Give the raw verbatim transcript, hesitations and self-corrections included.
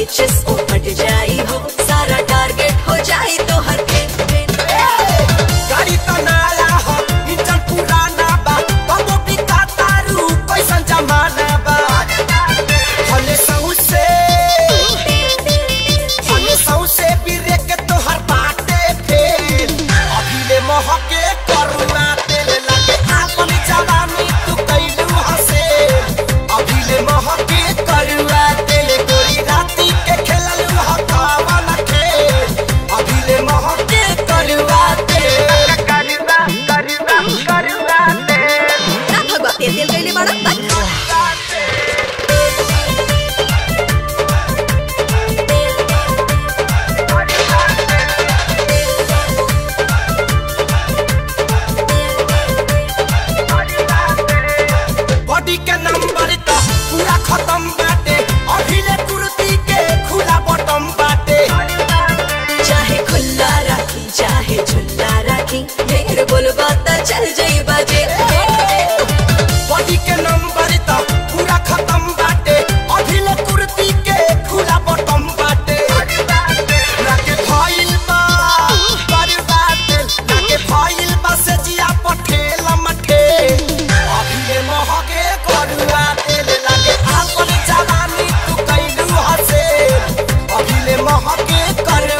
पेचिस उपट जाई हो, सारा टारगेट हो जाई तो हर फेन गाड़ी तो नया हो, इंजन पुराना बा, बाबू भी तारू कैसन जमाना बा। हले सौ से हले सौ से बिरे के तो हर बाटे फेल, अभी ले महके करुआ तेल लगे आपन जवानी तू कैलू हसे, अभी ले महके करुआ तेल गोरी राती के खेललू हकावन खेल, अभी ले महके करुआ तेल करुआ करुआ करुआ तेल ना भगवा तेल तेल गईले बड़ा बॉडी के नंबर तो पूरा खत्म बाटे, अभी ले कुर्ती के खुला बटम बाटे। चाहे खुला राखी चाहे झुल्ला राखी, ढेर बोलबा त चल जाई बाजे। बॉडी के नंबर तो पूरा खत्म बाटे, अभी ले कुर्ती के खुला बटम बाटे। लाके फाइल बा बर्बाद, लाके फाइल बा से जिया पठेल मठे, अभी ले महके करुआ तेल लागे आपन जवानी तू कैलू हसे, अभी ले महके कर